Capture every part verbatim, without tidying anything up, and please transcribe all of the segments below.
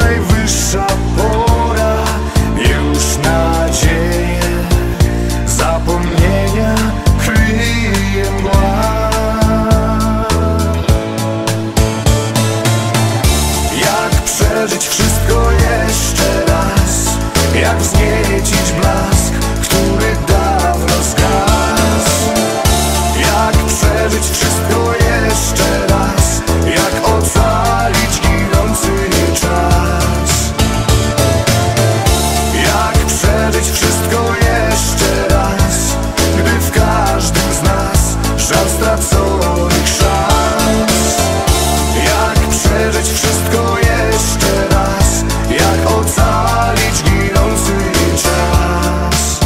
najwyższa pora, już nadzieję zapomnienia kryje mgła. Jak przeżyć wszystko jeszcze raz? Jak wzniecić blask, który dawno zgasł? Jak przeżyć wszystko jeszcze raz? Jak ocalić ginący czas? Jak przeżyć wszystko jeszcze raz, gdy w każdym z nas żal straconych szans? Jak przeżyć wszystko jeszcze raz? Jak ocalić ginący czas?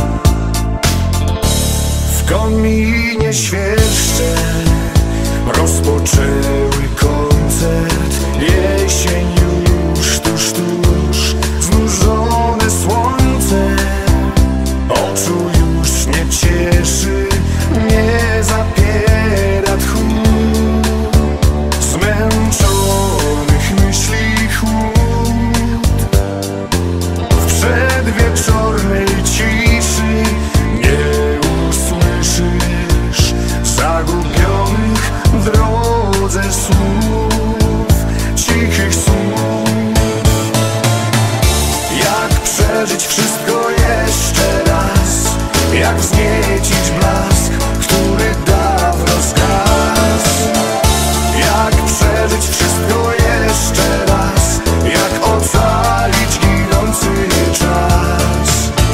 W kominie świerszcze rozpoczęły koncert. Jesień już tuż, tuż, znużone słońce oczu już nie cieszy, nie zapiera tchu zmęczonych myśli chłód. W przedwieczornej ciszy nie usłyszysz zagubionych w drodze słów, cichych słów. Jak przeżyć wszystko jeszcze raz? Jak wzniecić blask, który dawno zgasł? Jak przeżyć wszystko jeszcze raz? Jak ocalić ginący czas?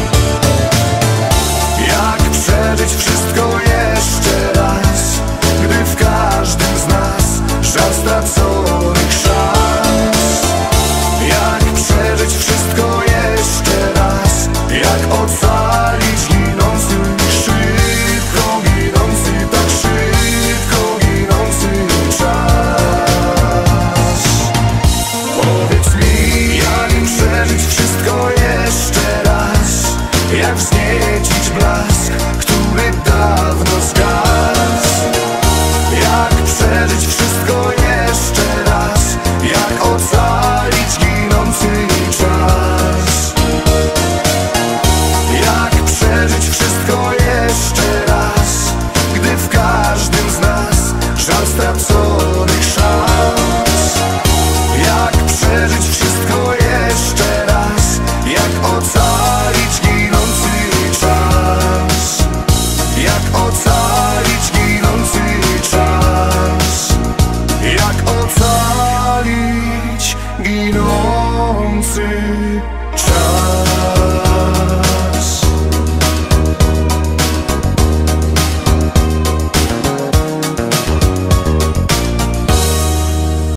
Jak przeżyć wszystko jeszcze raz, gdy w każdym z nas żal straconych szans? Jak przeżyć wszystko jeszcze raz? Jak ocalić ginący, szybko ginący, tak szybko ginący czas? Powiedz mi, jak przeżyć wszystko jeszcze raz? Jak wzniecić blask, który dawno zgasł? Jak przeżyć wszystko jeszcze raz? Jak ocalić ginący czas? Jak przeżyć wszystko jeszcze raz, gdy w każdym z nas żal straconych szans? Jak przeżyć wszystko jeszcze raz? Jak ocalić ginący czas? Jak ocalić ginący czas? Jak ocalić ginący